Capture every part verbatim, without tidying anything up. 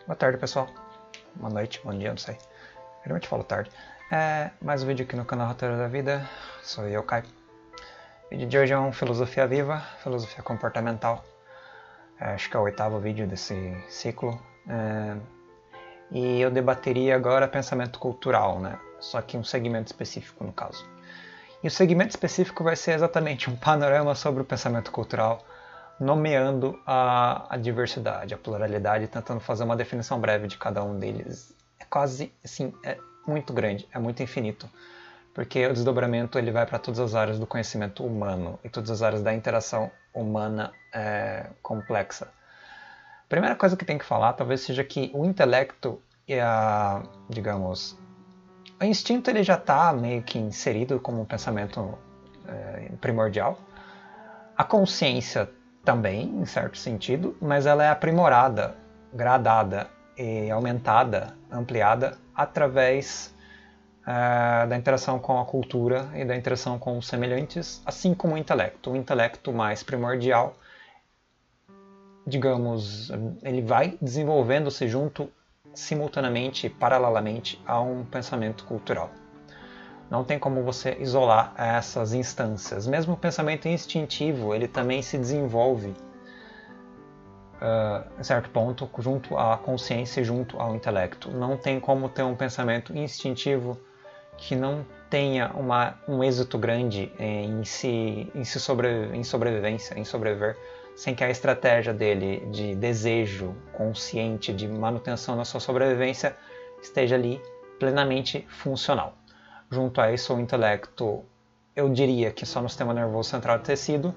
Boa tarde, pessoal. Boa noite, bom dia, não sei. Geralmente falo tarde. É, mais um vídeo aqui no canal Roteiro da Vida. Sou eu, Caio. O vídeo de hoje é um Filosofia Viva, Filosofia Comportamental. É, acho que é o oitavo vídeo desse ciclo. É, e eu debateria agora pensamento cultural, né? Só que um segmento específico, no caso. E o segmento específico vai ser exatamente um panorama sobre o pensamento cultural, nomeando a, a diversidade, a pluralidade, tentando fazer uma definição breve de cada um deles. É quase, assim, é muito grande, é muito infinito, porque o desdobramento ele vai para todas as áreas do conhecimento humano e todas as áreas da interação humana é, complexa. A primeira coisa que tem que falar talvez seja que o intelecto e a, digamos, o instinto ele já está meio que inserido como um pensamento é, primordial. A consciência também, em certo sentido, mas ela é aprimorada, gradada e aumentada, ampliada através uh, da interação com a cultura e da interação com os semelhantes, assim como o intelecto. O intelecto mais primordial, digamos, ele vai desenvolvendo-se junto, simultaneamente, paralelamente a um pensamento cultural. Não tem como você isolar essas instâncias. Mesmo o pensamento instintivo, ele também se desenvolve uh, em certo ponto junto à consciência e junto ao intelecto. Não tem como ter um pensamento instintivo que não tenha uma, um êxito grande em, se, em, se sobre, em sobrevivência, em sobreviver, sem que a estratégia dele de desejo consciente, de manutenção da sua sobrevivência, esteja ali plenamente funcional. Junto a isso, o intelecto, eu diria que só no sistema nervoso central do tecido,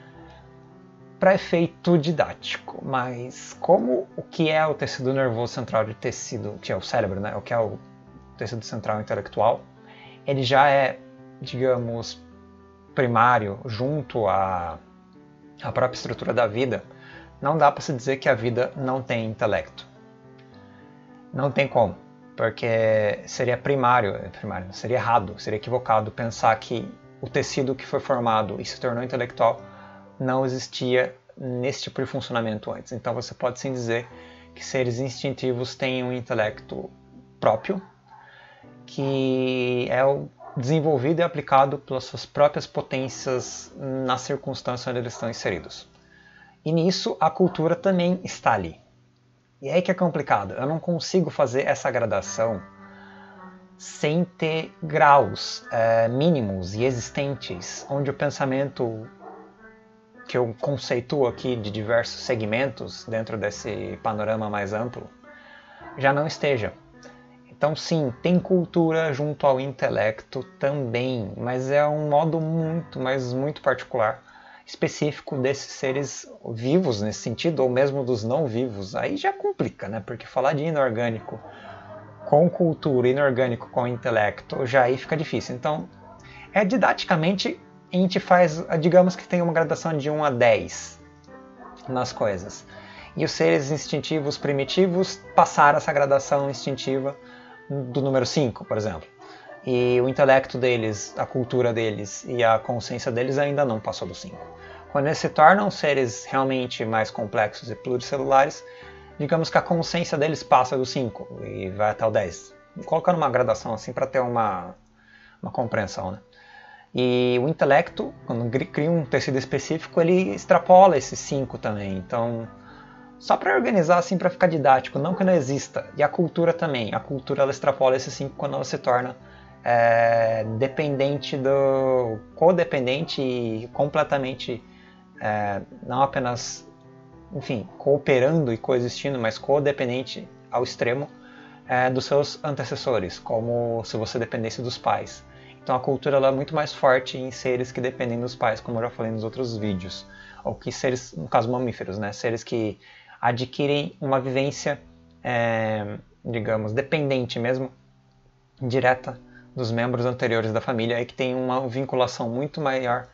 para efeito didático. Mas como o que é o tecido nervoso central de tecido, que é o cérebro, né? O que é o tecido central intelectual, ele já é, digamos, primário junto à, à própria estrutura da vida, não dá para se dizer que a vida não tem intelecto. Não tem como. Porque seria primário, primário, seria errado, seria equivocado pensar que o tecido que foi formado e se tornou intelectual não existia nesse tipo de funcionamento antes. Então você pode sim dizer que seres instintivos têm um intelecto próprio, que é desenvolvido e aplicado pelas suas próprias potências na circunstância onde eles estão inseridos. E nisso a cultura também está ali. E aí que é complicado, eu não consigo fazer essa gradação sem ter graus é, mínimos e existentes, onde o pensamento que eu conceituo aqui de diversos segmentos dentro desse panorama mais amplo, já não esteja. Então sim, tem cultura junto ao intelecto também, mas é um modo muito, mas muito particular, específico desses seres vivos nesse sentido, ou mesmo dos não vivos, aí já complica, né? Porque falar de inorgânico com cultura, inorgânico com intelecto, já aí fica difícil. Então, é didaticamente, a gente faz, digamos que tem uma gradação de um a dez nas coisas. E os seres instintivos primitivos passaram essa gradação instintiva do número cinco, por exemplo. E o intelecto deles, a cultura deles e a consciência deles ainda não passou do cinco. Quando eles se tornam seres realmente mais complexos e pluricelulares, digamos que a consciência deles passa do cinco e vai até o dez. Colocando uma gradação assim para ter uma, uma compreensão, né? E o intelecto, quando cria um tecido específico, ele extrapola esses cinco também. Então, só para organizar assim, para ficar didático, não que não exista. E a cultura também. A cultura ela extrapola esses cinco quando ela se torna É, dependente do codependente e completamente é, não apenas, enfim, cooperando e coexistindo, mas codependente ao extremo é, dos seus antecessores, como se você dependesse dos pais. Então a cultura ela é muito mais forte em seres que dependem dos pais, como eu já falei nos outros vídeos, ou que seres, no caso mamíferos, né, seres que adquirem uma vivência, é, digamos, dependente mesmo, direta dos membros anteriores da família, é que tem uma vinculação muito maior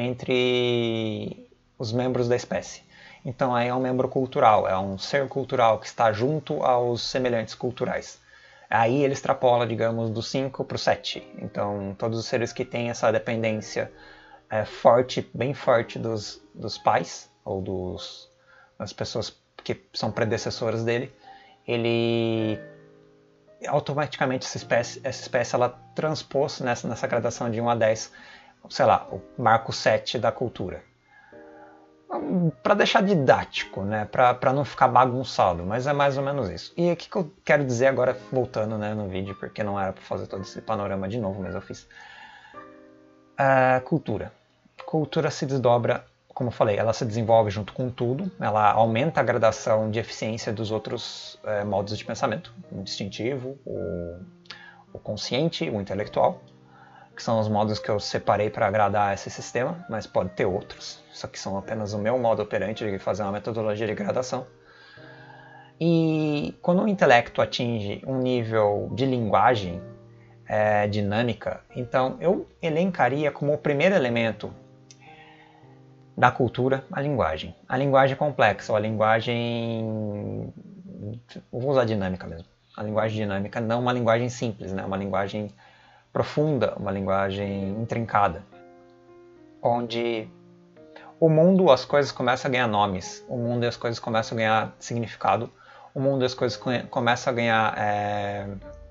entre os membros da espécie. Então aí é um membro cultural, é um ser cultural que está junto aos semelhantes culturais. Aí ele extrapola, digamos, do cinco para o sete. Então todos os seres que têm essa dependência é, forte, bem forte dos, dos pais, ou dos, das pessoas que são predecessoras dele, ele automaticamente essa espécie, essa espécie ela transpôs nessa, nessa gradação de um a dez, sei lá, o marco sete da cultura. Para deixar didático, né? Para não ficar bagunçado, mas é mais ou menos isso. E o que, que eu quero dizer agora, voltando, né, no vídeo, porque não era para fazer todo esse panorama de novo, mas eu fiz. Uh, cultura. Cultura se desdobra, como eu falei, ela se desenvolve junto com tudo, ela aumenta a gradação de eficiência dos outros uh, modos de pensamento, o instintivo, o, o consciente, o intelectual, que são os modos que eu separei para agradar esse sistema, mas pode ter outros, só que são apenas o meu modo operante de fazer uma metodologia de gradação. E quando o intelecto atinge um nível de linguagem é, dinâmica, então eu elencaria como o primeiro elemento da cultura a linguagem. A linguagem complexa, ou a linguagem... Eu vou usar dinâmica mesmo. A linguagem dinâmica, não uma linguagem simples, né? Uma linguagem profunda, uma linguagem intrincada, onde o mundo, as coisas começam a ganhar nomes, o mundo e as coisas começam a ganhar significado, o mundo e as coisas começam a ganhar, é,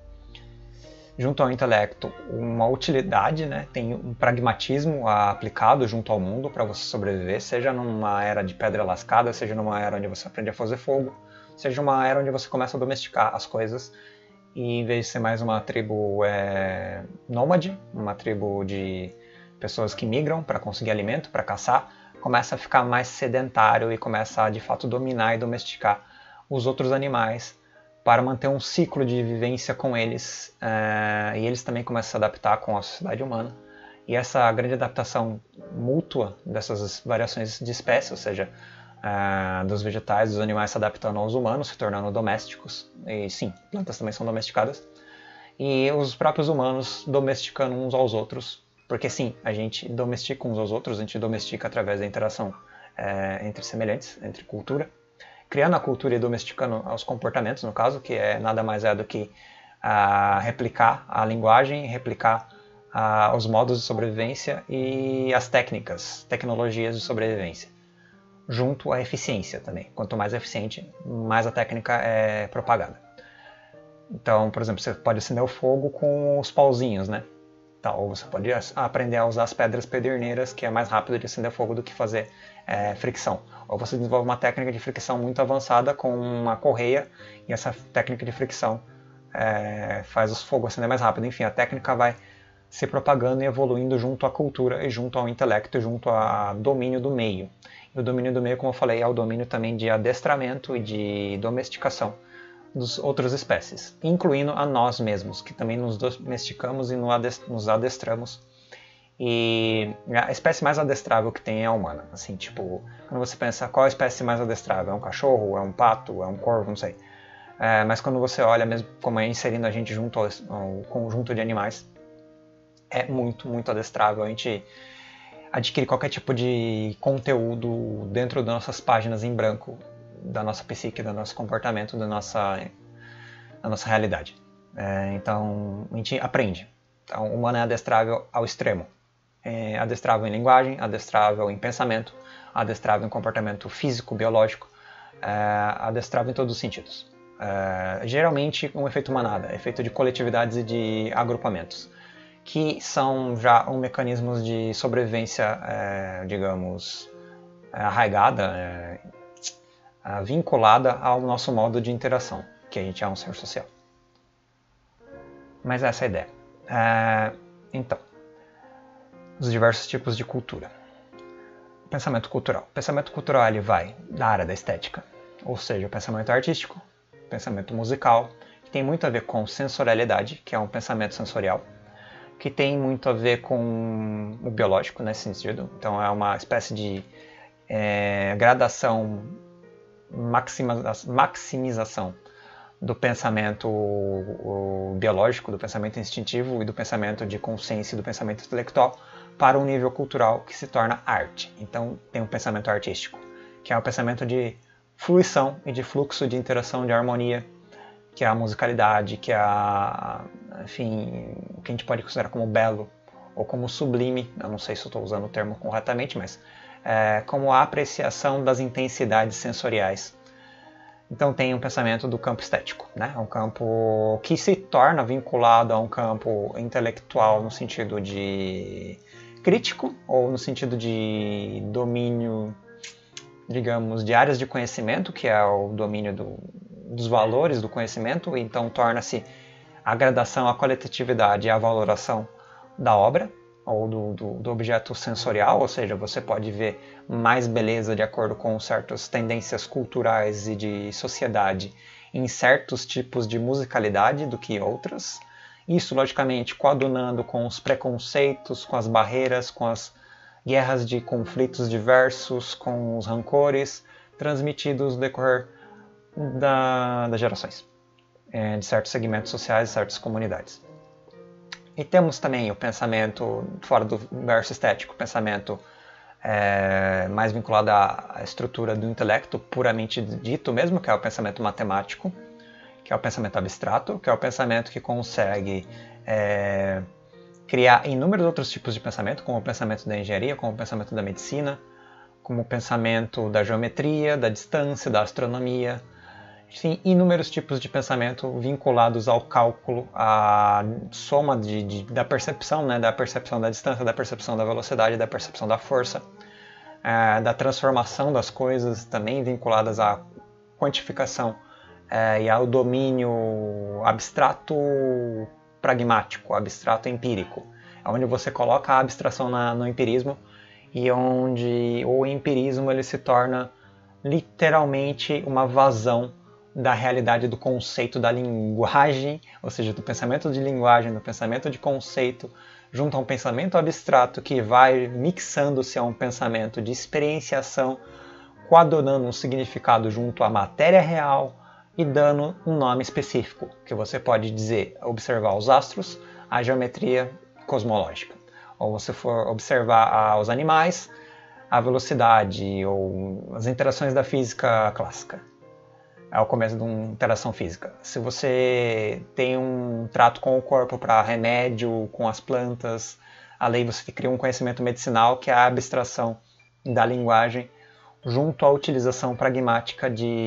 junto ao intelecto, uma utilidade, né? Tem um pragmatismo aplicado junto ao mundo para você sobreviver, seja numa era de pedra lascada, seja numa era onde você aprende a fazer fogo, seja uma era onde você começa a domesticar as coisas, e em vez de ser mais uma tribo é, nômade, uma tribo de pessoas que migram para conseguir alimento, para caçar, começa a ficar mais sedentário e começa a de fato dominar e domesticar os outros animais para manter um ciclo de vivência com eles, é, e eles também começam a se adaptar com a sociedade humana. E essa grande adaptação mútua dessas variações de espécie, ou seja, Uh, dos vegetais, dos animais se adaptando aos humanos, se tornando domésticos, e sim, plantas também são domesticadas, e os próprios humanos domesticando uns aos outros, porque sim, a gente domestica uns aos outros, a gente domestica através da interação uh, entre semelhantes, entre cultura, criando a cultura e domesticando os comportamentos, no caso, que é nada mais é do que uh, replicar a linguagem, replicar uh, os modos de sobrevivência e as técnicas, tecnologias de sobrevivência, junto à eficiência também. Quanto mais eficiente, mais a técnica é propagada. Então, por exemplo, você pode acender o fogo com os pauzinhos, né? Então, ou você pode aprender a usar as pedras pederneiras, que é mais rápido de acender fogo do que fazer é, fricção. Ou você desenvolve uma técnica de fricção muito avançada com uma correia, e essa técnica de fricção é, faz o fogo acender mais rápido. Enfim, a técnica vai se propagando e evoluindo junto à cultura e junto ao intelecto e junto ao domínio do meio. E o domínio do meio, como eu falei, é o domínio também de adestramento e de domesticação das outras espécies, incluindo a nós mesmos, que também nos domesticamos e nos adestramos. E a espécie mais adestrável que tem é a humana. Assim, tipo, quando você pensa qual a espécie mais adestrável, é um cachorro, é um pato, é um corvo, não sei. É, mas quando você olha mesmo como é inserindo a gente junto ao, ao conjunto de animais, é muito, muito adestrável. A gente adquire qualquer tipo de conteúdo dentro das nossas páginas em branco, da nossa psique, do nosso comportamento, da nossa, da nossa realidade. É, então, a gente aprende. Então, o humano é adestrável ao extremo. É adestrável em linguagem, adestrável em pensamento, adestrável em comportamento físico, biológico, é, adestrável em todos os sentidos. É, geralmente, um efeito manada, efeito de coletividades e de agrupamentos, que são já um mecanismos de sobrevivência, é, digamos, arraigada, é, vinculada ao nosso modo de interação, que a gente é um ser social. Mas essa é a ideia. É, então, os diversos tipos de cultura. O pensamento cultural. O pensamento cultural ele vai da área da estética, ou seja, o pensamento artístico, o pensamento musical, que tem muito a ver com sensorialidade, que é um pensamento sensorial, que tem muito a ver com o biológico nesse sentido. Então é uma espécie de é, gradação, maximização do pensamento o, o biológico, do pensamento instintivo e do pensamento de consciência e do pensamento intelectual para um nível cultural que se torna arte. Então tem um pensamento artístico, que é o pensamento de fluição e de fluxo de interação, de harmonia, que é a musicalidade, que é a, enfim, o que a gente pode considerar como belo ou como sublime, eu não sei se eu estou usando o termo corretamente, mas é, como a apreciação das intensidades sensoriais Então tem um pensamento do campo estético, né? Um campo que se torna vinculado a um campo intelectual no sentido de crítico ou no sentido de domínio, digamos, de áreas de conhecimento, que é o domínio do, dos valores do conhecimento, então torna-se a gradação, a qualitatividade e a valoração da obra ou do, do, do objeto sensorial, ou seja, você pode ver mais beleza de acordo com certas tendências culturais e de sociedade em certos tipos de musicalidade do que outras. Isso, logicamente, coadunando com os preconceitos, com as barreiras, com as guerras de conflitos diversos, com os rancores transmitidos no decorrer da, das gerações, é, de certos segmentos sociais e certas comunidades. E temos também o pensamento, fora do verso estético, o pensamento é, mais vinculado à estrutura do intelecto puramente dito mesmo, que é o pensamento matemático, que é o pensamento abstrato, que é o pensamento que consegue é, criar inúmeros outros tipos de pensamento, como o pensamento da engenharia, como o pensamento da medicina, como o pensamento da geometria, da distância, da astronomia, enfim, inúmeros tipos de pensamento vinculados ao cálculo, à soma de, de, da percepção, né, da percepção da distância, da percepção da velocidade, da percepção da força, é, da transformação das coisas, também vinculadas à quantificação é, e ao domínio abstrato pragmático, abstrato empírico, onde você coloca a abstração na, no empirismo e onde o empirismo ele se torna literalmente uma vazão da realidade do conceito da linguagem, ou seja, do pensamento de linguagem, do pensamento de conceito, junto a um pensamento abstrato que vai mixando-se a um pensamento de experienciação, coadunando um significado junto à matéria real e dando um nome específico, que você pode dizer, observar os astros, a geometria cosmológica. Ou você for observar os animais, a velocidade ou as interações da física clássica. É o começo de uma interação física. Se você tem um trato com o corpo para remédio, com as plantas, além você cria um conhecimento medicinal que é a abstração da linguagem junto à utilização pragmática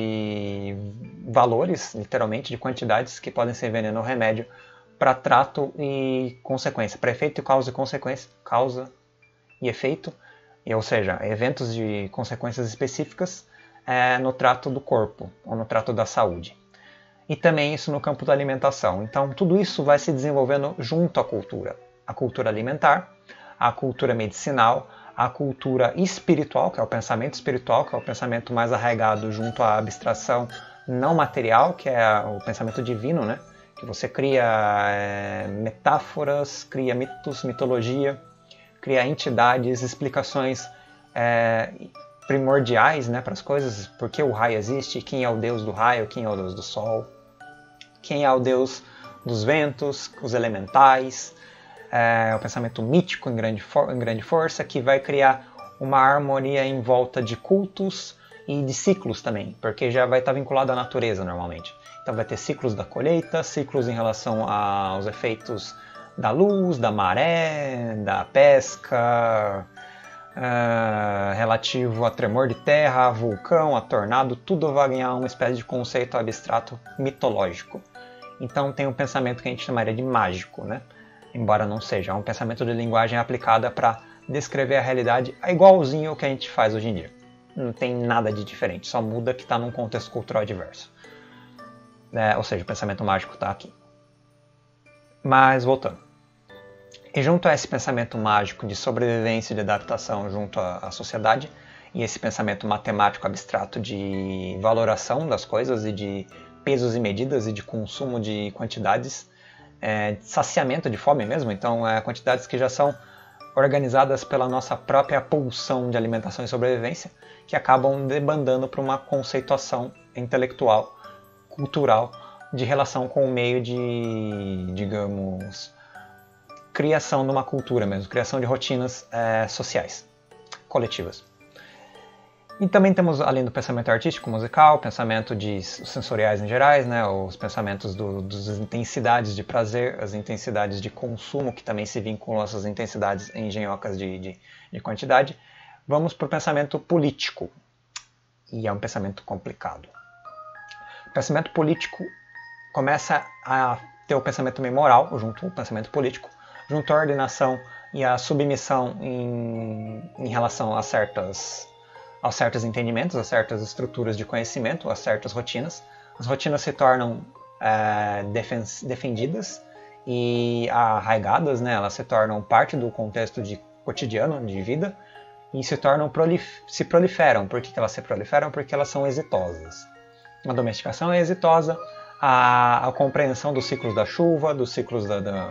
de valores, literalmente, de quantidades que podem ser veneno ou remédio para trato e consequência, para efeito, causa e consequência, causa e efeito, e, ou seja, eventos de consequências específicas é, no trato do corpo, ou no trato da saúde. E também isso no campo da alimentação. Então, tudo isso vai se desenvolvendo junto à cultura. A cultura alimentar, a cultura medicinal, a cultura espiritual, que é o pensamento espiritual, que é o pensamento mais arraigado junto à abstração não material, que é o pensamento divino, né? Que você cria é, metáforas, cria mitos, mitologia, cria entidades, explicações é, primordiais, né, para as coisas, por que o raio existe, quem é o deus do raio, quem é o deus do sol, quem é o deus dos ventos, os elementais, é, o pensamento mítico em grande, em grande força, que vai criar uma harmonia em volta de cultos e de ciclos também, porque já vai estar vinculado à natureza normalmente. Então vai ter ciclos da colheita, ciclos em relação aos efeitos da luz, da maré, da pesca, Uh, relativo a tremor de terra, a vulcão, a tornado, tudo vai ganhar uma espécie de conceito abstrato mitológico. Então tem um pensamento que a gente chamaria de mágico, né? Embora não seja, é um pensamento de linguagem aplicada para descrever a realidade igualzinho ao que a gente faz hoje em dia. Não tem nada de diferente, só muda que está num contexto cultural diverso. É, ou seja, o pensamento mágico está aqui. Mas voltando. E junto a esse pensamento mágico de sobrevivência e de adaptação junto à, à sociedade, e esse pensamento matemático abstrato de valoração das coisas e de pesos e medidas e de consumo de quantidades, é, de saciamento de fome mesmo, então é, quantidades que já são organizadas pela nossa própria pulsão de alimentação e sobrevivência, que acabam debandando para uma conceituação intelectual, cultural, de relação com o meio de, digamos, criação de uma cultura mesmo, criação de rotinas é, sociais, coletivas. E também temos, além do pensamento artístico, musical, pensamento de sensoriais em gerais, né, os pensamentos do, das intensidades de prazer, as intensidades de consumo, que também se vinculam a essas intensidades engenhocas de, de, de quantidade. Vamos para o pensamento político, e é um pensamento complicado. pensamento político começa a ter o pensamento meio moral, junto ao pensamento político, junto à ordenação e à submissão em, em relação a, certas, a certos entendimentos, a certas estruturas de conhecimento, a certas rotinas. As rotinas se tornam é, defendidas e arraigadas, né? Elas se tornam parte do contexto de cotidiano, de vida, e se tornam prolif se proliferam. Por que elas se proliferam? Porque elas são exitosas. A domesticação é exitosa, a, a compreensão dos ciclos da chuva, dos ciclos da, da,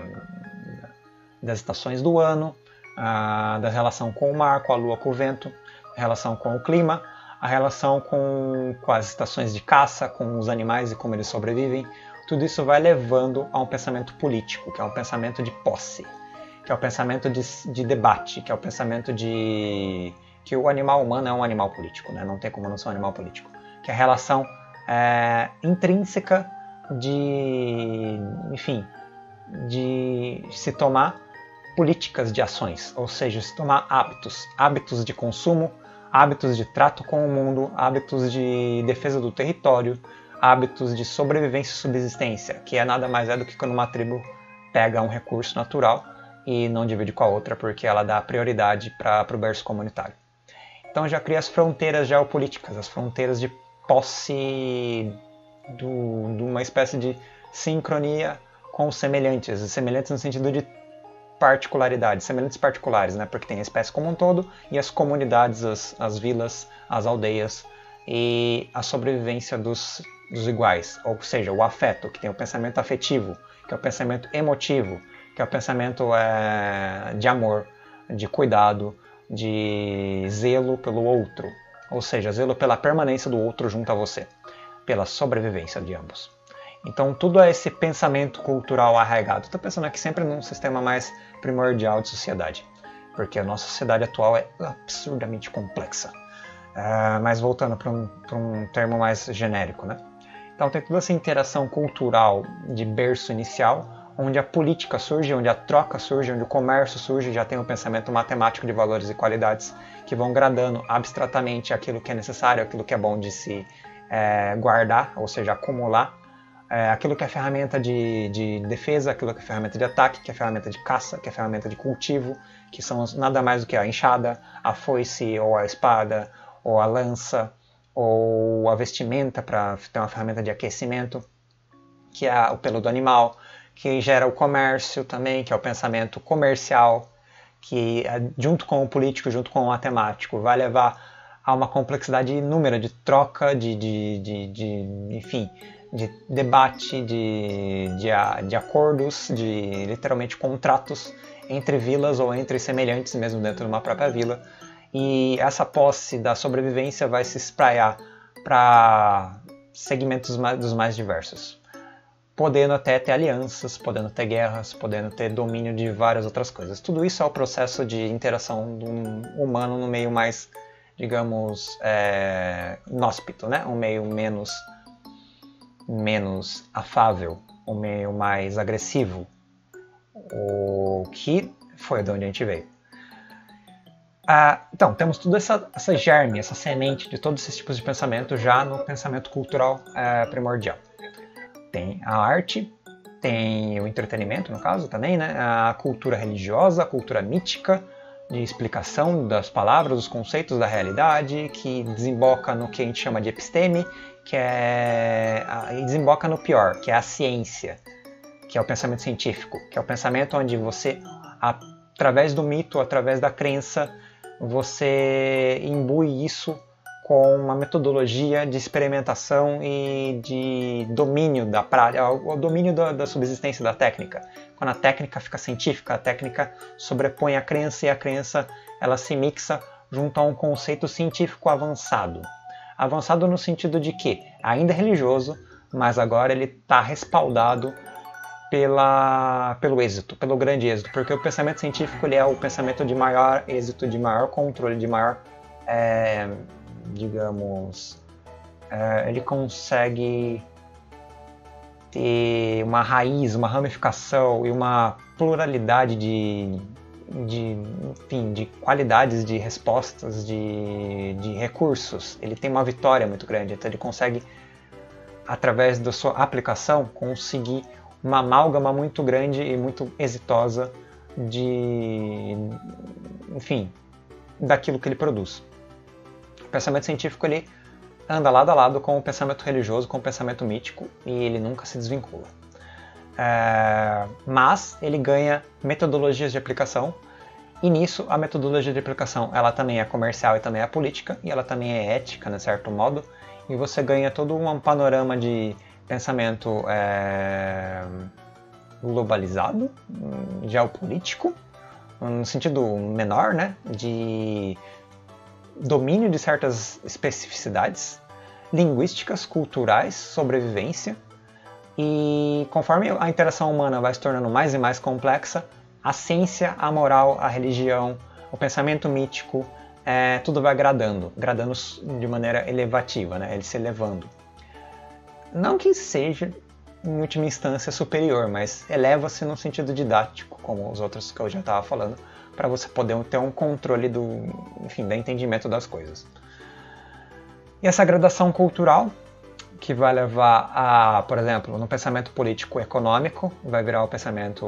das estações do ano, a, da relação com o mar, com a lua, com o vento, a relação com o clima, a relação com, com as estações de caça, com os animais e como eles sobrevivem. Tudo isso vai levando a um pensamento político, que é um pensamento de posse, que é o pensamento de, de debate, que é o pensamento de que o animal humano é um animal político, né? Não tem como não ser um animal político, que é a relação é, intrínseca de, enfim, de se tomar políticas de ações, ou seja, se tomar hábitos, hábitos de consumo, hábitos de trato com o mundo, hábitos de defesa do território, hábitos de sobrevivência e subsistência, que é nada mais é do que quando uma tribo pega um recurso natural e não divide com a outra porque ela dá prioridade para o berço comunitário. Então já cria as fronteiras geopolíticas, as fronteiras de posse do, de uma espécie de sincronia com os semelhantes, semelhantes no sentido de particularidades, semelhantes particulares, né? Porque tem a espécie como um todo e as comunidades, as, as vilas, as aldeias e a sobrevivência dos, dos iguais, ou seja, o afeto, que tem o pensamento afetivo, que é o pensamento emotivo, que é o pensamento é, de amor, de cuidado, de zelo pelo outro, ou seja, zelo pela permanência do outro junto a você, pela sobrevivência de ambos. Então tudo é esse pensamento cultural arraigado. Estou pensando aqui sempre num sistema mais primordial de sociedade, porque a nossa sociedade atual é absurdamente complexa. Uh, mas voltando para um, para um termo mais genérico, né? Então tem toda essa interação cultural de berço inicial, onde a política surge, onde a troca surge, onde o comércio surge, já tem um pensamento matemático de valores e qualidades que vão gradando abstratamente aquilo que é necessário, aquilo que é bom de se é, guardar, ou seja, acumular, é, aquilo que é ferramenta de, de defesa, aquilo que é ferramenta de ataque, que é ferramenta de caça, que é ferramenta de cultivo, que são nada mais do que a enxada, a foice ou a espada, ou a lança, ou a vestimenta para ter uma ferramenta de aquecimento, que é o pelo do animal, que gera o comércio também, que é o pensamento comercial, que junto com o político, junto com o matemático, vai levar a uma complexidade inúmera de troca, de, de, de, de enfim, de debate, de, de, de acordos, de literalmente contratos entre vilas ou entre semelhantes mesmo dentro de uma própria vila. E essa posse da sobrevivência vai se espraiar para segmentos mais, dos mais diversos, podendo até ter alianças, podendo ter guerras, podendo ter domínio de várias outras coisas. Tudo isso é o processo de interação do humano no meio mais, digamos, é, inóspito, né? Um meio menos, menos afável, um meio mais agressivo, o que foi de onde a gente veio. Ah, então, temos toda essa, essa germe, essa semente de todos esses tipos de pensamento já no pensamento cultural é, primordial. Tem a arte, tem o entretenimento, no caso, também, né? A cultura religiosa, a cultura mítica, de explicação das palavras, dos conceitos da realidade, que desemboca no que a gente chama de episteme, que é, e desemboca no pior, que é a ciência, que é o pensamento científico, que é o pensamento onde você, através do mito, através da crença, você imbui isso com uma metodologia de experimentação e de domínio da prática, o domínio da, da subsistência da técnica. Quando a técnica fica científica, a técnica sobrepõe a crença e a crença ela se mixa junto a um conceito científico avançado. Avançado no sentido de que ainda é religioso, mas agora ele está respaldado Pela, pelo êxito, pelo grande êxito, porque o pensamento científico ele é o pensamento de maior êxito, de maior controle, de maior, é, digamos, é, ele consegue ter uma raiz, uma ramificação e uma pluralidade de, de, enfim, de qualidades de respostas, de, de recursos. Ele tem uma vitória muito grande, então ele consegue através da sua aplicação, conseguir uma amálgama muito grande e muito exitosa de, enfim, daquilo que ele produz. O pensamento científico ele anda lado a lado com o pensamento religioso, com o pensamento mítico, e ele nunca se desvincula. É, mas ele ganha metodologias de aplicação, e nisso a metodologia de aplicação ela também é comercial e também é política, e ela também é ética, de certo modo, e você ganha todo um panorama de pensamento é, globalizado, geopolítico, no sentido menor, né, de domínio de certas especificidades linguísticas, culturais, sobrevivência, e conforme a interação humana vai se tornando mais e mais complexa, a ciência, a moral, a religião, o pensamento mítico, é, tudo vai gradando, gradando de maneira elevativa, né, ele se elevando. Não que seja, em última instância, superior, mas eleva-se no sentido didático, como os outros que eu já estava falando, para você poder ter um controle do, enfim, do entendimento das coisas. E essa gradação cultural, que vai levar a, por exemplo, no pensamento político-econômico, vai virar o pensamento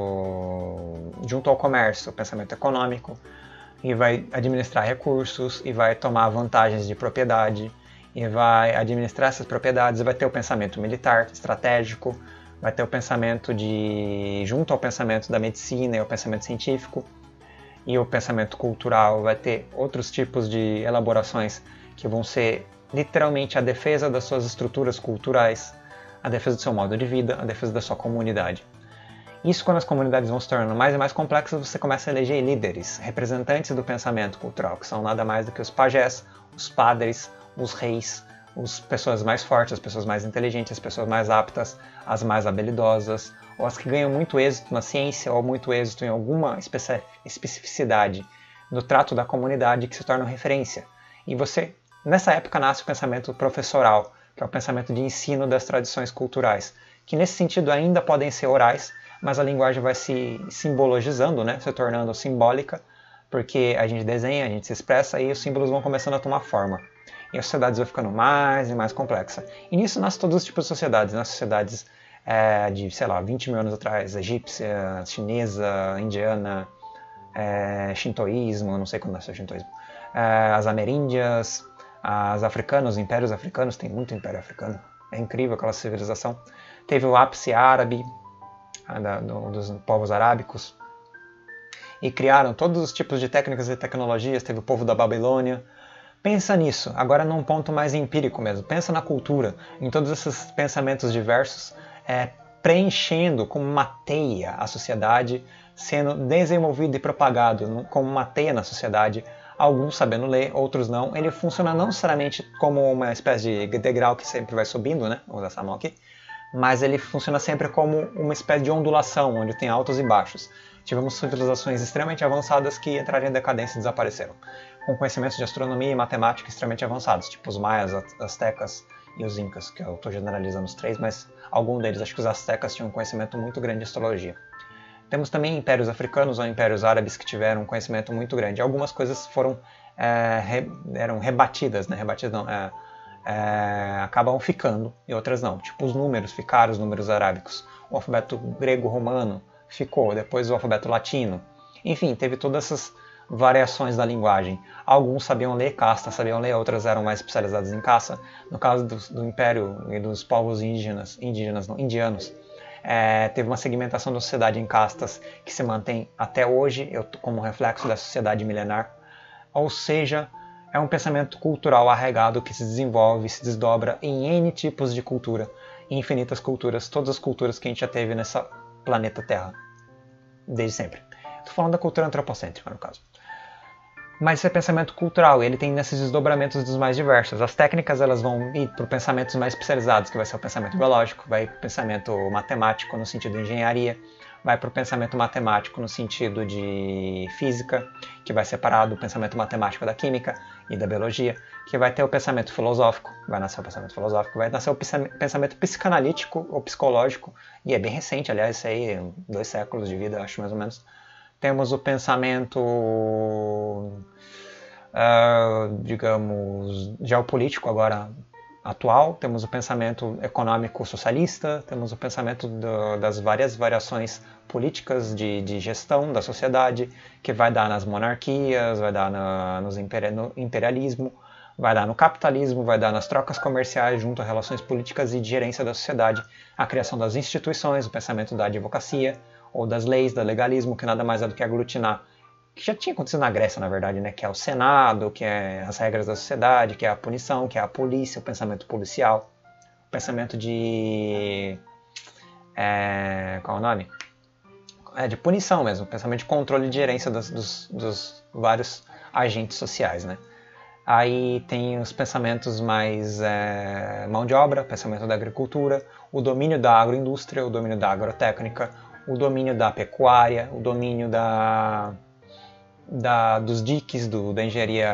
junto ao comércio, o pensamento econômico, e vai administrar recursos, e vai tomar vantagens de propriedade, e vai administrar essas propriedades, e vai ter o pensamento militar, estratégico, vai ter o pensamento de, junto ao pensamento da medicina e ao pensamento científico, e o pensamento cultural vai ter outros tipos de elaborações que vão ser literalmente a defesa das suas estruturas culturais, a defesa do seu modo de vida, a defesa da sua comunidade. Isso, quando as comunidades vão se tornando mais e mais complexas, você começa a eleger líderes, representantes do pensamento cultural, que são nada mais do que os pajés, os padres, os reis, as pessoas mais fortes, as pessoas mais inteligentes, as pessoas mais aptas, as mais habilidosas, ou as que ganham muito êxito na ciência ou muito êxito em alguma especificidade no trato da comunidade que se tornam referência. E você, nessa época, nasce o pensamento professoral, que é o pensamento de ensino das tradições culturais, que nesse sentido ainda podem ser orais, mas a linguagem vai se simbologizando, né, se tornando simbólica, porque a gente desenha, a gente se expressa e os símbolos vão começando a tomar forma. E as sociedades vão ficando mais e mais complexas. E nisso nascem todos os tipos de sociedades, né? Sociedades é, de, sei lá, vinte mil anos atrás, egípcia, chinesa, indiana, é, shintoísmo, não sei quando nasceu o shintoísmo, é, as ameríndias, as africanas, os impérios africanos, tem muito império africano, é incrível aquela civilização. Teve o ápice árabe, da, do, dos povos arábicos, e criaram todos os tipos de técnicas e tecnologias, teve o povo da Babilônia. Pensa nisso, agora num ponto mais empírico mesmo, pensa na cultura, em todos esses pensamentos diversos, é, preenchendo como uma teia a sociedade, sendo desenvolvido e propagado como uma teia na sociedade, alguns sabendo ler, outros não. Ele funciona não necessariamente como uma espécie de degrau que sempre vai subindo, né? Vou usar essa mão aqui. Mas ele funciona sempre como uma espécie de ondulação, onde tem altos e baixos. Tivemos civilizações extremamente avançadas que entraram em decadência e desapareceram, com conhecimentos de astronomia e matemática extremamente avançados, tipo os maias, astecas e os incas, que eu estou generalizando os três, mas algum deles, acho que os astecas tinham um conhecimento muito grande de astrologia. Temos também impérios africanos ou impérios árabes que tiveram um conhecimento muito grande. Algumas coisas foram é, re, eram rebatidas, né? Rebatidas não, é, é, acabam ficando e outras não. Tipo os números, ficaram os números arábicos. O alfabeto grego-romano ficou, depois o alfabeto latino. Enfim, teve todas essas variações da linguagem. Alguns sabiam ler casta, sabiam ler, outras eram mais especializadas em caça. No caso do, do império e dos povos indígenas, indígenas não, indianos, É, teve uma segmentação da sociedade em castas que se mantém até hoje, eu, como reflexo da sociedade milenar. Ou seja, é um pensamento cultural arraigado que se desenvolve, se desdobra em N tipos de cultura, em infinitas culturas, todas as culturas que a gente já teve nessa planeta Terra, desde sempre. Estou falando da cultura antropocêntrica, no caso. Mas esse é pensamento cultural, ele tem nesses desdobramentos dos mais diversos. As técnicas elas vão ir para pensamentos mais especializados, que vai ser o pensamento biológico, vai para o pensamento matemático no sentido de engenharia, vai para o pensamento matemático no sentido de física, que vai separar do pensamento matemático da química e da biologia, que vai ter o pensamento filosófico, vai nascer o pensamento filosófico, vai nascer o pensamento psicanalítico ou psicológico, e é bem recente, aliás, isso aí, dois séculos de vida, acho mais ou menos. Temos o pensamento, uh, digamos, geopolítico agora, atual, temos o pensamento econômico socialista, temos o pensamento do, das várias variações políticas de, de gestão da sociedade, que vai dar nas monarquias, vai dar na, nos imperi, no imperialismo, vai dar no capitalismo, vai dar nas trocas comerciais junto a relações políticas e de gerência da sociedade, a criação das instituições, o pensamento da advocacia, ou das leis, do legalismo, que nada mais é do que aglutinar, que já tinha acontecido na Grécia, na verdade, né? Que é o Senado, que é as regras da sociedade, que é a punição, que é a polícia, o pensamento policial, o pensamento de... É, qual é o nome? É de punição mesmo, o pensamento de controle e de gerência dos, dos, dos vários agentes sociais, né? Aí tem os pensamentos mais é, mão de obra, pensamento da agricultura, o domínio da agroindústria, o domínio da agrotécnica, o domínio da pecuária, o domínio da... Da, dos diques, do, da engenharia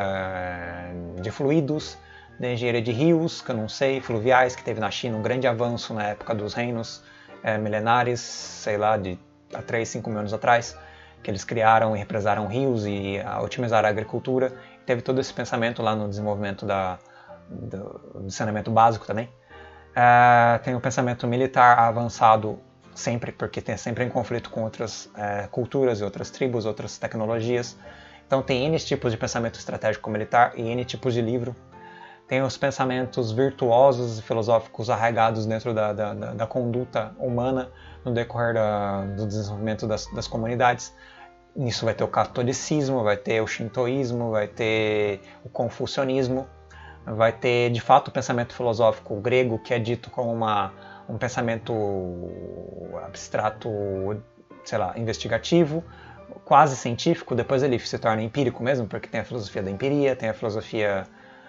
de fluidos, da engenharia de rios, que eu não sei, fluviais, que teve na China um grande avanço na época dos reinos é, milenares, sei lá, de há três, cinco mil anos atrás, que eles criaram e represaram rios e a, otimizaram a agricultura. Teve todo esse pensamento lá no desenvolvimento da, do, do saneamento básico também. É, tem o pensamento militar avançado sempre, porque tem sempre em conflito com outras é, culturas e outras tribos, outras tecnologias. Então tem N tipos de pensamento estratégico militar e N tipos de livro. Tem os pensamentos virtuosos e filosóficos arraigados dentro da, da, da conduta humana no decorrer da, do desenvolvimento das, das comunidades. Nisso vai ter o catolicismo, vai ter o shintoísmo, vai ter o confucionismo, vai ter de fato o pensamento filosófico grego, que é dito como uma um pensamento abstrato, sei lá, investigativo, quase científico, depois ele se torna empírico mesmo, porque tem a filosofia da empiria, tem a filosofia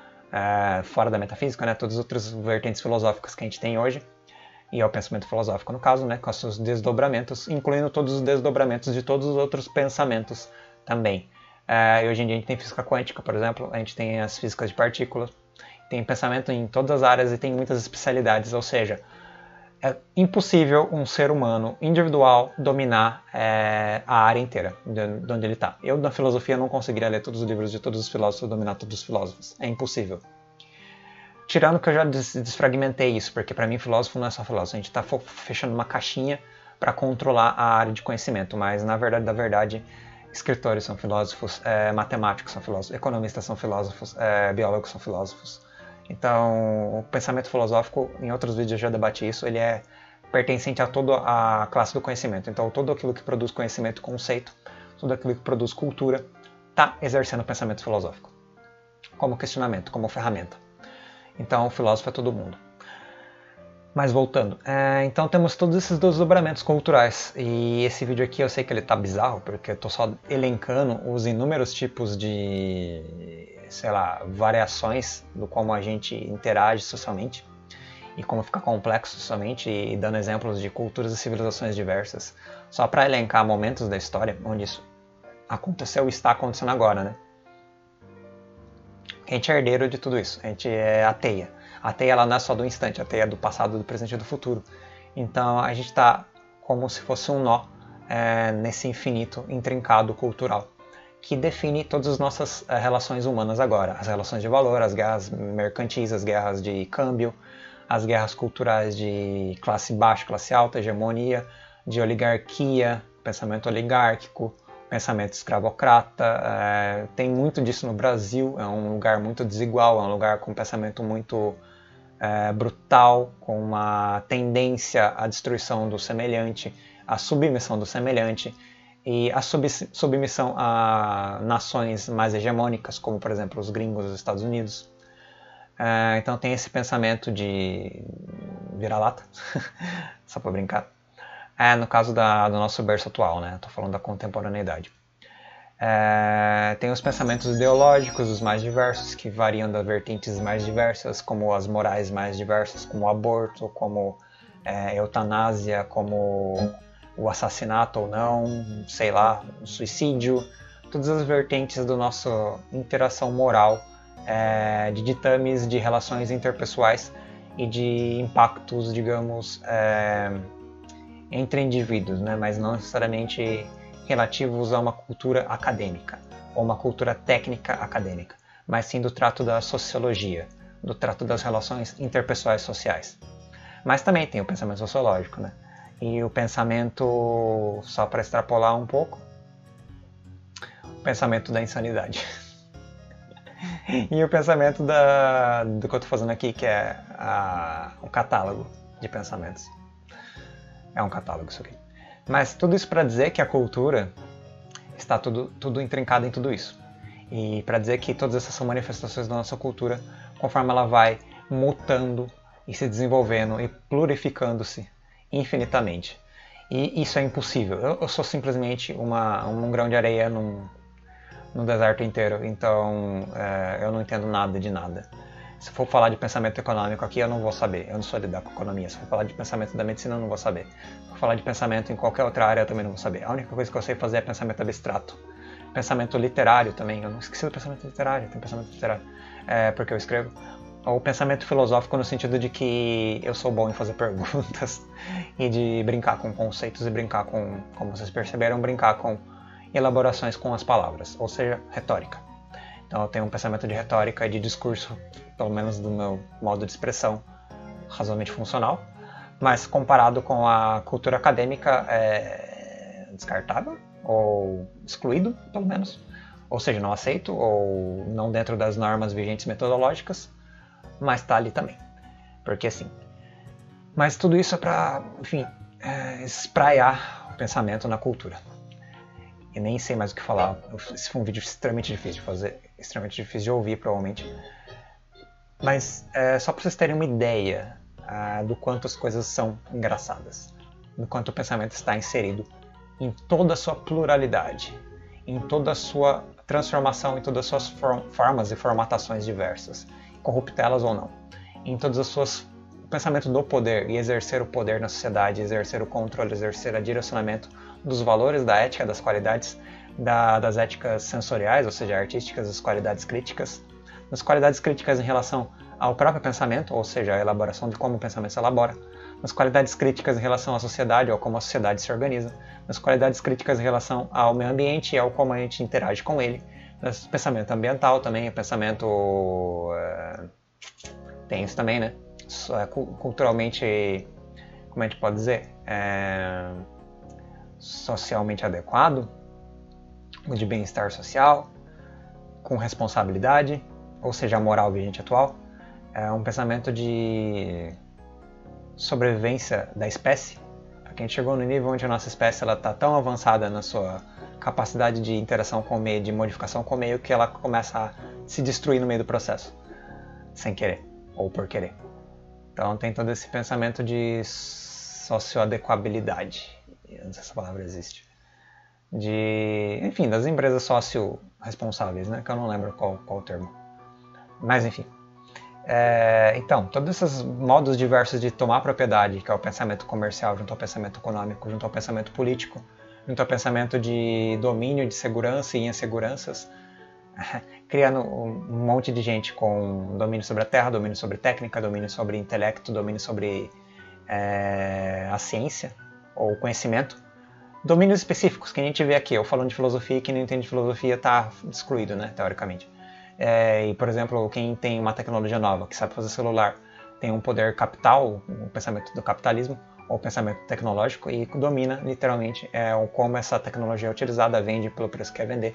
é, fora da metafísica, né, todas as outras vertentes filosóficas que a gente tem hoje, e é o pensamento filosófico no caso, né, com os seus desdobramentos, incluindo todos os desdobramentos de todos os outros pensamentos também. É, e hoje em dia a gente tem física quântica, por exemplo, a gente tem as físicas de partículas, tem pensamento em todas as áreas e tem muitas especialidades, ou seja, é impossível um ser humano individual dominar é, a área inteira de, de onde ele está. Eu, na filosofia, não conseguiria ler todos os livros de todos os filósofos e dominar todos os filósofos. É impossível. Tirando que eu já des desfragmentei isso, porque para mim filósofo não é só filósofo. A gente está fechando uma caixinha para controlar a área de conhecimento, mas na verdade da verdade, escritores são filósofos, é, matemáticos são filósofos, economistas são filósofos, é, biólogos são filósofos. Então, o pensamento filosófico, em outros vídeos eu já debati isso, ele é pertencente a toda a classe do conhecimento. Então, todo aquilo que produz conhecimento, conceito, tudo aquilo que produz cultura, está exercendo o pensamento filosófico, como questionamento, como ferramenta. Então, o filósofo é todo mundo. Mas voltando, é, então temos todos esses desdobramentos culturais. E esse vídeo aqui eu sei que ele tá bizarro, porque eu tô só elencando os inúmeros tipos de, sei lá, variações do como a gente interage socialmente e como fica complexo socialmente, e dando exemplos de culturas e civilizações diversas, só para elencar momentos da história onde isso aconteceu e está acontecendo agora, né? A gente é herdeiro de tudo isso, a gente é a teia. A teia ela não é só do instante, a teia é do passado, do presente e do futuro. Então a gente está como se fosse um nó é, nesse infinito intrincado cultural, que define todas as nossas é, relações humanas agora. As relações de valor, as guerras mercantis, as guerras de câmbio, as guerras culturais de classe baixa, classe alta, hegemonia, de oligarquia, pensamento oligárquico, pensamento escravocrata. É, tem muito disso no Brasil, é um lugar muito desigual, é um lugar com pensamento muito é, brutal, com uma tendência à destruição do semelhante, à submissão do semelhante e à sub submissão a nações mais hegemônicas, como por exemplo os gringos dos Estados Unidos. É, então tem esse pensamento de vira-lata, só para brincar. É, no caso da, do nosso berço atual, né? Estou falando da contemporaneidade. É, tem os pensamentos ideológicos, os mais diversos, que variam das vertentes mais diversas, como as morais mais diversas, como o aborto, como é, eutanásia, como o assassinato ou não, sei lá, o suicídio. Todas as vertentes da nossa interação moral, é, de ditames de relações interpessoais e de impactos, digamos, é, entre indivíduos, né? Mas não necessariamente relativos a uma cultura acadêmica ou uma cultura técnica acadêmica, mas sim do trato da sociologia, do trato das relações interpessoais sociais. Mas também tem o pensamento sociológico, né? E o pensamento, só para extrapolar um pouco, o pensamento da insanidade. E o pensamento da, do que eu estou fazendo aqui, que é a, o catálogo de pensamentos. É um catálogo isso aqui. Mas tudo isso para dizer que a cultura está tudo, tudo intrincado em tudo isso. E para dizer que todas essas são manifestações da nossa cultura, conforme ela vai mutando e se desenvolvendo e plurificando-se infinitamente. E isso é impossível. Eu, eu sou simplesmente uma, um grão de areia num, num deserto inteiro, então é, eu não entendo nada de nada. Se for falar de pensamento econômico aqui, eu não vou saber. Eu não sou lidar com economia. Se for falar de pensamento da medicina, eu não vou saber. Se for falar de pensamento em qualquer outra área, eu também não vou saber. A única coisa que eu sei fazer é pensamento abstrato. Pensamento literário também. Eu não esqueci do pensamento literário. Tem pensamento literário. É porque eu escrevo. Ou pensamento filosófico no sentido de que eu sou bom em fazer perguntas e de brincar com conceitos e brincar com, como vocês perceberam, brincar com elaborações com as palavras. Ou seja, retórica. Então eu tenho um pensamento de retórica e de discurso, pelo menos do meu modo de expressão, razoavelmente funcional, mas comparado com a cultura acadêmica é descartável, ou excluído, pelo menos, ou seja, não aceito, ou não dentro das normas vigentes metodológicas, mas está ali também, porque assim. Mas tudo isso é para, enfim, é, espraiar o pensamento na cultura. E nem sei mais o que falar. Esse foi um vídeo extremamente difícil de fazer, extremamente difícil de ouvir, provavelmente. Mas é, só para vocês terem uma ideia uh, do quanto as coisas são engraçadas, do quanto o pensamento está inserido em toda a sua pluralidade, em toda a sua transformação, em todas as suas form formas e formatações diversas, corruptelas ou não, em todas as suas o pensamento do poder e exercer o poder na sociedade, exercer o controle, exercer o direcionamento dos valores, da ética, das qualidades, da, das éticas sensoriais, ou seja, artísticas, das qualidades críticas, das qualidades críticas em relação ao próprio pensamento, ou seja, a elaboração de como o pensamento se elabora, das qualidades críticas em relação à sociedade, ou como a sociedade se organiza, das qualidades críticas em relação ao meio ambiente e ao como a gente interage com ele, das pensamento ambiental também, o pensamento é, tem isso também, né? É, culturalmente, como a gente pode dizer, é, socialmente adequado, o de bem-estar social, com responsabilidade, ou seja, a moral vigente atual, é um pensamento de sobrevivência da espécie, porque a gente chegou no nível onde a nossa espécie está tão avançada na sua capacidade de interação com o meio, de modificação com o meio, que ela começa a se destruir no meio do processo, sem querer, ou por querer. Então tem todo esse pensamento de socioadequabilidade, eu não sei se essa palavra existe, de, enfim, das empresas socio-responsáveis, né, que eu não lembro qual, qual o termo. Mas enfim. É, então, todos esses modos diversos de tomar propriedade, que é o pensamento comercial junto ao pensamento econômico, junto ao pensamento político, junto ao pensamento de domínio, de segurança e inseguranças, criando um monte de gente com domínio sobre a terra, domínio sobre técnica, domínio sobre intelecto, domínio sobre é, a ciência ou conhecimento. Domínios específicos que a gente vê aqui. Eu falando de filosofia, quem não entende de filosofia está excluído, né, teoricamente. É, e, por exemplo, quem tem uma tecnologia nova, que sabe fazer celular, tem um poder capital, o pensamento do capitalismo, ou pensamento tecnológico, e domina, literalmente, é, o como essa tecnologia é utilizada, vende pelo preço que quer vender,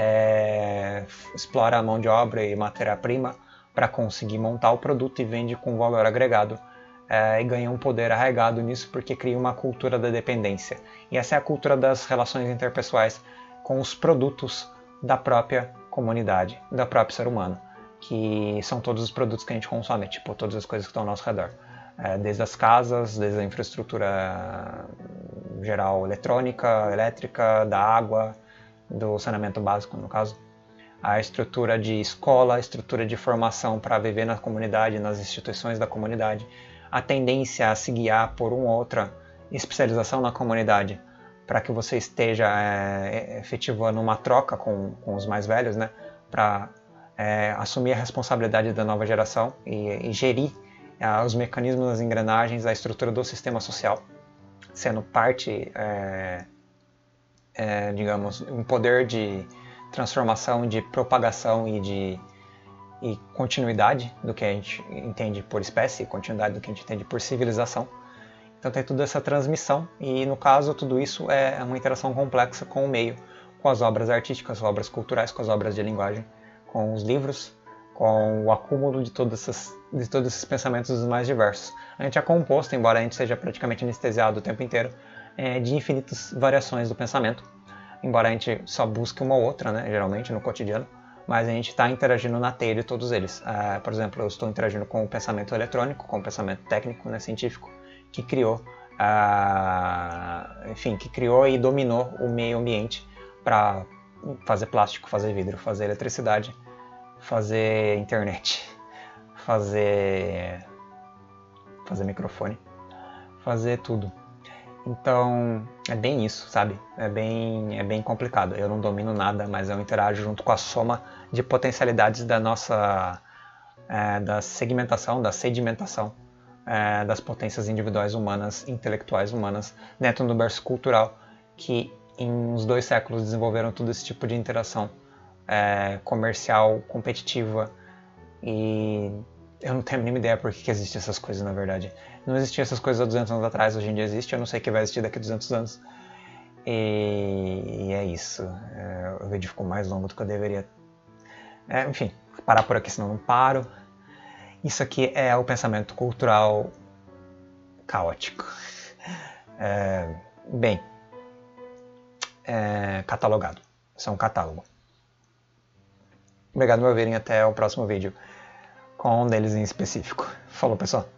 é, explora a mão de obra e matéria-prima para conseguir montar o produto e vende com valor agregado, é, e ganha um poder arraigado nisso porque cria uma cultura da dependência. E essa é a cultura das relações interpessoais com os produtos da própria comunidade, da própria ser humano, que são todos os produtos que a gente consome, tipo todas as coisas que estão ao nosso redor, é, desde as casas, desde a infraestrutura geral eletrônica, elétrica, da água, do saneamento básico no caso, a estrutura de escola, a estrutura de formação para viver na comunidade, nas instituições da comunidade, a tendência a se guiar por uma outra especialização na comunidade, para que você esteja é, efetivando uma troca com, com os mais velhos, né, para é, assumir a responsabilidade da nova geração e, e gerir é, os mecanismos, as engrenagens, a estrutura do sistema social, sendo parte, é, é, digamos, um poder de transformação, de propagação e de e continuidade do que a gente entende por espécie, continuidade do que a gente entende por civilização. Então tem toda essa transmissão e, no caso, tudo isso é uma interação complexa com o meio, com as obras artísticas, obras culturais, com as obras de linguagem, com os livros, com o acúmulo de, todas essas, de todos esses pensamentos os mais diversos. A gente é composto, embora a gente seja praticamente anestesiado o tempo inteiro, é, de infinitas variações do pensamento, embora a gente só busque uma ou outra, né, geralmente, no cotidiano, mas a gente está interagindo na teia de todos eles. Uh, por exemplo, eu estou interagindo com o pensamento eletrônico, com o pensamento técnico, né, científico, que criou, uh, enfim, que criou e dominou o meio ambiente para fazer plástico, fazer vidro, fazer eletricidade, fazer internet, fazer fazer microfone, fazer tudo. Então é bem isso, sabe? É bem, é bem complicado. Eu não domino nada, mas eu interajo junto com a soma de potencialidades da nossa é, da segmentação, da sedimentação é, das potências individuais humanas, intelectuais humanas, dentro do berço cultural que em uns dois séculos desenvolveram todo esse tipo de interação é, comercial, competitiva, e eu não tenho a mínima ideia por que, que existem essas coisas, na verdade. Não existiam essas coisas há duzentos anos atrás, hoje em dia existe, eu não sei o que vai existir daqui a duzentos anos. E, e é isso. É, o vídeo ficou mais longo do que eu deveria. É, enfim, parar por aqui, senão não paro. Isso aqui é o pensamento cultural caótico. É, bem, é, catalogado. Isso é um catálogo. Obrigado por verem, até o próximo vídeo com um deles em específico. Falou, pessoal!